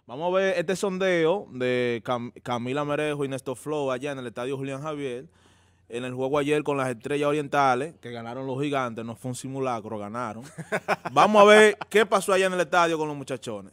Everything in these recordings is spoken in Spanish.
Vamos a ver este sondeo de Camila Merejo y Néstor Flow allá en el estadio Julián Javier. En el juego ayer con las Estrellas Orientales, que ganaron los Gigantes, no fue un simulacro, ganaron. Vamos a ver qué pasó allá en el estadio con los muchachones.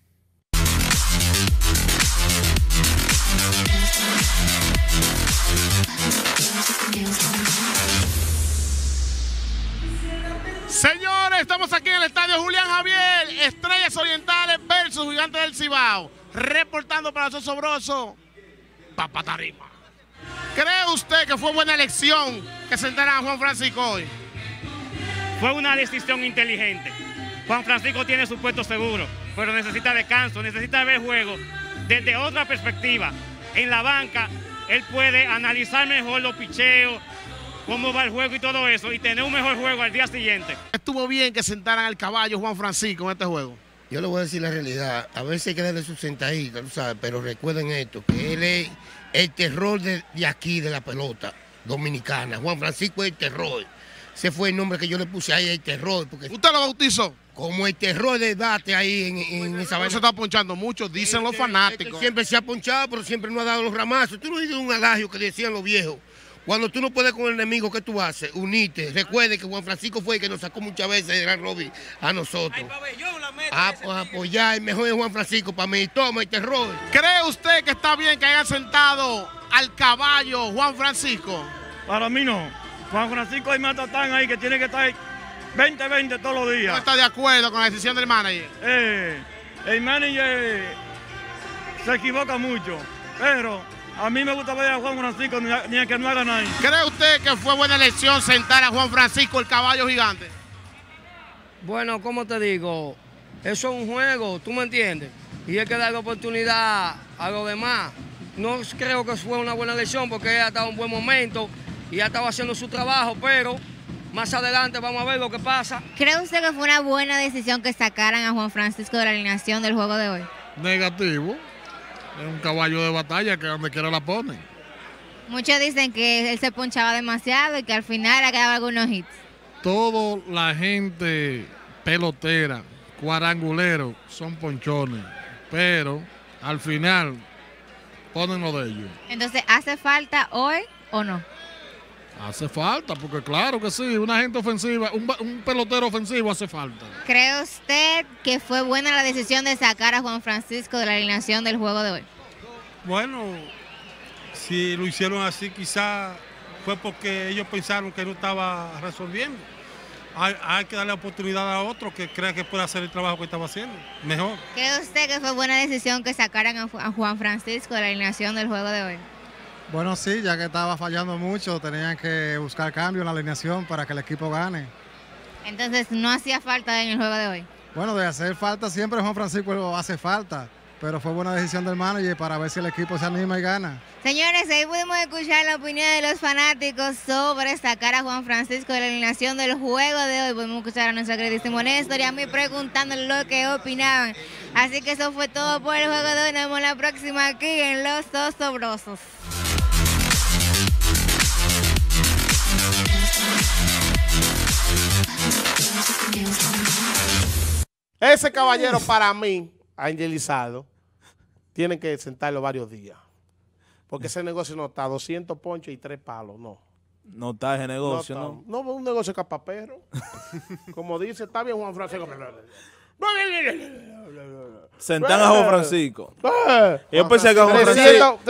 Señores, estamos aquí en el estadio Julián Javier, Estrellas Orientales versus Gigantes del Cibao. Reportando para Sosobroso, Papá Tarima. ¿Cree usted que fue buena elección que sentaran a Juan Francisco hoy? Fue una decisión inteligente. Juan Francisco tiene su puesto seguro, pero necesita descanso, necesita ver juego desde otra perspectiva. En la banca, él puede analizar mejor los picheos, cómo va el juego y todo eso, y tener un mejor juego al día siguiente. ¿Estuvo bien que sentaran al caballo Juan Francisco en este juego? Yo le voy a decir la realidad. A veces hay que darle su sentadita, tú sabes, pero recuerden esto, que él es el terror de aquí, de la pelota dominicana. Juan Francisco es el terror. Ese fue el nombre que yo le puse ahí, el terror. Porque ¿usted lo bautizó? Como el terror de debate ahí en esa vaina. Se está ponchando mucho, dicen los fanáticos. Siempre se ha ponchado, pero siempre no ha dado los ramazos. Tú no dices un adagio que decían los viejos. Cuando tú no puedes con el enemigo, ¿qué tú haces? Unite. Recuerde que Juan Francisco fue el que nos sacó muchas veces de Gran Robbie a nosotros. Pues apoyar, el mejor es Juan Francisco para mí. Toma el terror. ¿Cree usted que está bien que hayan sentado al caballo Juan Francisco? Para mí no. Juan Francisco hay matatán ahí que tiene que estar 20-20 todos los días. ¿No está de acuerdo con la decisión del manager? El manager se equivoca mucho, pero a mí me gusta ver a Juan Francisco ni a que no haga nada. ¿Cree usted que fue buena elección sentar a Juan Francisco, el caballo gigante? Bueno, como te digo, eso es un juego, ¿tú me entiendes? Y hay que darle oportunidad a los demás. No creo que fue una buena elección porque ella estaba en un buen momento y ya estaba haciendo su trabajo, pero más adelante vamos a ver lo que pasa. ¿Cree usted que fue una buena decisión que sacaran a Juan Francisco de la alineación del juego de hoy? Negativo. Es un caballo de batalla que donde quiera la ponen. Muchos dicen que él se ponchaba demasiado y que al final le quedaban algunos hits. Toda la gente pelotera, cuadrangulero, son ponchones, pero al final ponen lo de ellos. Entonces, ¿hace falta hoy o no? Hace falta, porque claro que sí, una gente ofensiva, un pelotero ofensivo hace falta. ¿Cree usted que fue buena la decisión de sacar a Juan Francisco de la alineación del juego de hoy? Bueno, si lo hicieron así, quizá fue porque ellos pensaron que no estaba resolviendo. Hay que darle oportunidad a otro que crea que puede hacer el trabajo que estaba haciendo mejor. ¿Cree usted que fue buena decisión que sacaran a Juan Francisco de la alineación del juego de hoy? Bueno, sí, ya que estaba fallando mucho, tenían que buscar cambio en la alineación para que el equipo gane. Entonces, ¿no hacía falta en el juego de hoy? Bueno, de hacer falta siempre Juan Francisco hace falta, pero fue buena decisión del manager para ver si el equipo se anima y gana. Señores, ahí pudimos escuchar la opinión de los fanáticos sobre sacar a Juan Francisco de la alineación del juego de hoy. Pudimos escuchar a nuestro queridísimo Néstor y a mí preguntándole lo que opinaban. Así que eso fue todo por el juego de hoy. Nos vemos la próxima aquí en Los Sosobrosos. Ese caballero para mí, angelizado, tienen que sentarlo varios días. Porque ese negocio no está, 200 ponchos y 3 palos, no. No está ese negocio, ¿no? No, un negocio capapero. Como dice, está bien Juan Francisco. Sentan a Juan Francisco. Yo pensé que Juan Francisco...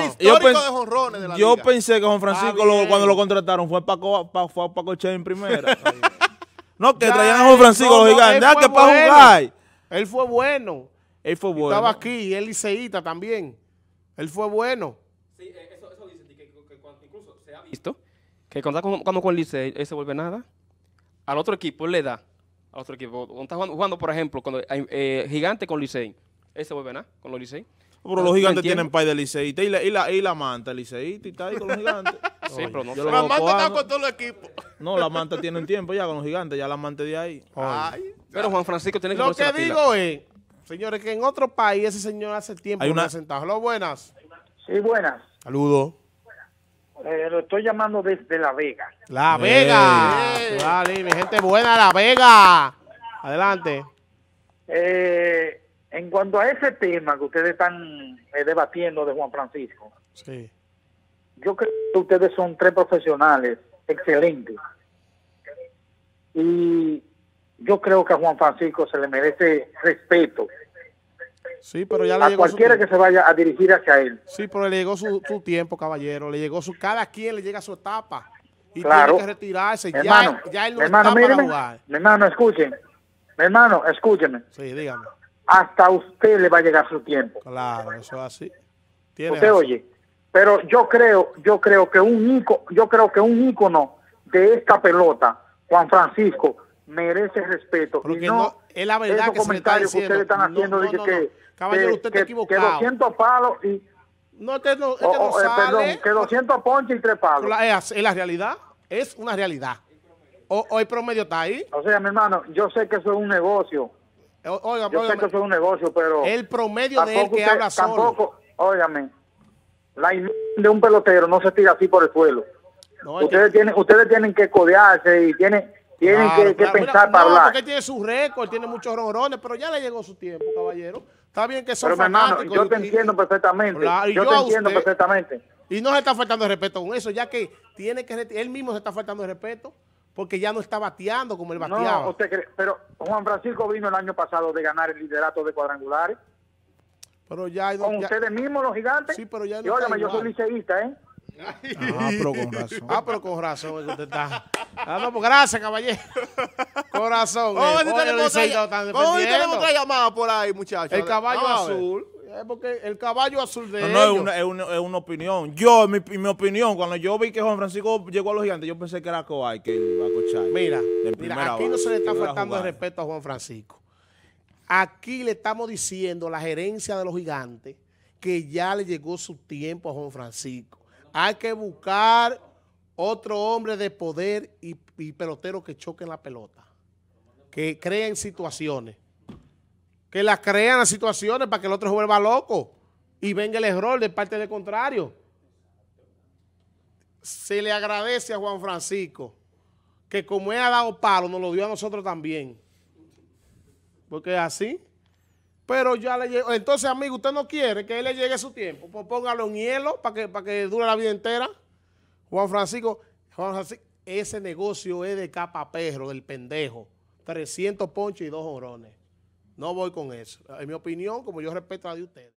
Yo pensé que Juan Francisco cuando lo contrataron fue Paco Che en primera. No, que traían a Juan Francisco los Gigantes. Que para jugar. Él fue bueno. Él fue bueno. Estaba aquí, él liceísta también. Él fue bueno. Sí, eso dicen que incluso se ha visto que cuando con Licey, él se vuelve nada. Al otro equipo le da. Al otro equipo. Cuando está jugando, por ejemplo, cuando hay Gigante con Licey, él se vuelve nada con los Licey. Pero los Gigantes tienen pay de liceísta y la manta liceísta y está ahí con los Gigantes. Sí, pero no. La manta está con todos los equipos. No, la manta tiene un tiempo ya con los Gigantes, ya la manta de ahí. Pero Juan Francisco tiene que lo ponerse que la pila. digo es, señores, que en otro país ese señor hace tiempo no ha sentado. Hola, buenas. Sí, buenas. Saludos. Lo estoy llamando desde La Vega. La Vega. Vale, mi gente buena, La Vega. Adelante. En cuanto a ese tema que ustedes están debatiendo de Juan Francisco, sí. Yo creo que ustedes son 3 profesionales excelentes. Y yo creo que a Juan Francisco se le merece respeto. Sí, pero ya le a llegó cualquiera que se vaya a dirigir hacia él. Sí, pero le llegó su tiempo, caballero. Le llegó cada quien le llega su etapa. Y claro. Tiene que retirarse. Hermano, ya él no hermano, está para jugar. Mi hermano, escúcheme. Mi hermano, escúcheme. Sí, dígame. Hasta a usted le va a llegar su tiempo. Claro, eso es así. Usted oye. Pero yo creo que un ícono de esta pelota, Juan Francisco, merece respeto. Porque y no es la verdad esos que comentarios que ustedes están haciendo de que caballero, usted está equivocado. Que 200 palos y sale. Que 200 ponches y 3 palos. Es la realidad, es una realidad. O el promedio está ahí. O sea, mi hermano, yo sé que eso es un negocio. Oiga, yo sé que eso es un negocio, pero el promedio de él que habla solo. Tampoco, óigame, la imagen de un pelotero no se tira así por el suelo. No, ustedes tienen que codearse y tienen que pensar para hablar. Porque tiene su récord, tiene muchos ronrones, pero ya le llegó su tiempo, caballero. Está bien que son pero, fanáticos. Hermano, yo te entiendo perfectamente. Yo te entiendo perfectamente. Y no se está faltando de respeto con eso, ya que él mismo se está faltando de respeto, porque ya no está bateando como él bateaba. No, usted cree, pero Juan Francisco vino el año pasado de ganar el liderato de cuadrangulares. Pero ya con ustedes mismos, los gigantes. Sí, pero ya no. Y óigame, yo soy liceísta, ¿eh? Pero con razón. Pero con razón es que usted está. No, pues gracias, caballero. Corazón. ¿Cómo tenemos otra llamada por ahí, muchachos? El caballo azul. Porque el caballo azul de es una opinión. Yo, mi opinión, cuando yo vi que Juan Francisco llegó a los gigantes, yo pensé que era Coay que iba a cochar. Mira, aquí no se le está faltando el respeto a Juan Francisco. Aquí le estamos diciendo a la gerencia de los gigantes que ya le llegó su tiempo a Juan Francisco. Hay que buscar otro hombre de poder y pelotero que choquen la pelota, que creen situaciones, que las crean las situaciones para que el otro se vuelva loco y venga el error de parte del contrario. Se le agradece a Juan Francisco que como él ha dado palo, nos lo dio a nosotros también. Porque es así. Pero ya le llegó. Entonces, amigo, usted no quiere que él le llegue su tiempo. Pues póngalo en hielo para que dure la vida entera. Juan Francisco, ese negocio es de capa perro, del pendejo. 300 ponches y 2 jonrones. No voy con eso. En mi opinión, como yo respeto a la de ustedes.